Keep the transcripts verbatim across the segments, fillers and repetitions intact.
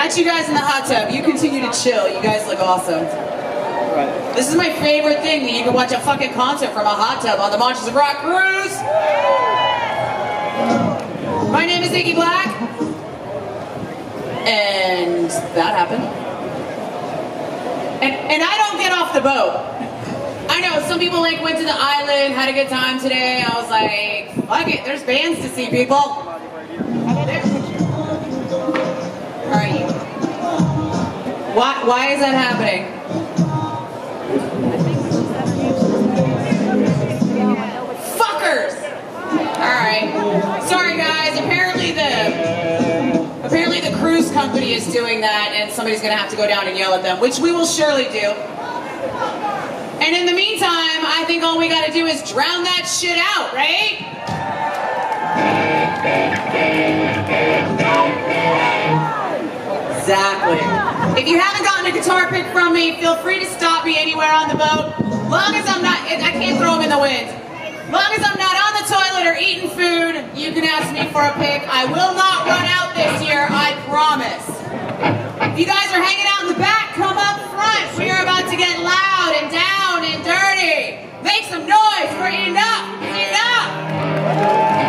got you guys in the hot tub. You continue to chill. You guys look awesome. This is my favorite thing, that you can watch a fucking concert from a hot tub on the Monsters of Rock cruise. My name is Iggy Black. And that happened. And, and I don't get off the boat. I know, some people like went to the island, had a good time today. I was like, fuck it, there's bands to see, people. Alright. Why, why is that happening? Fuckers! Alright. Sorry guys, apparently the apparently the cruise company is doing that and somebody's gonna have to go down and yell at them, which we will surely do. And in the meantime, I think all we gotta do is drown that shit out, right? Exactly. If you haven't gotten a guitar pick from me, feel free to stop me anywhere on the boat. Long as I'm not, I can't throw them in the wind. Long as I'm not on the toilet or eating food, you can ask me for a pick. I will not run out this year, I promise. If you guys are hanging out in the back, come up front. We are about to get loud and down and dirty. Make some noise for Enuff. Enuff.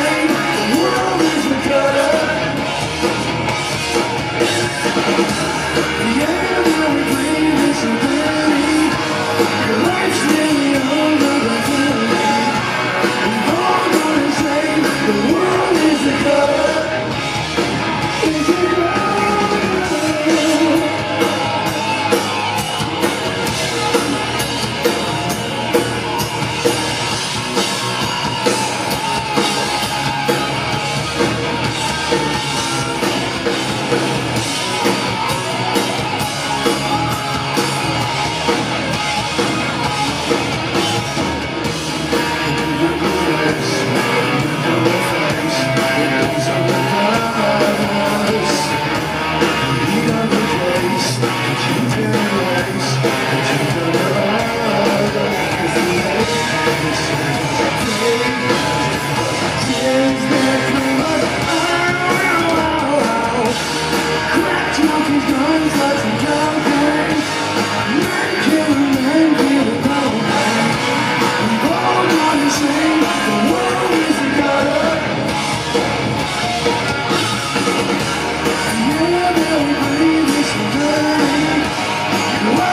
The world is a gutter.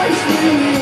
It's really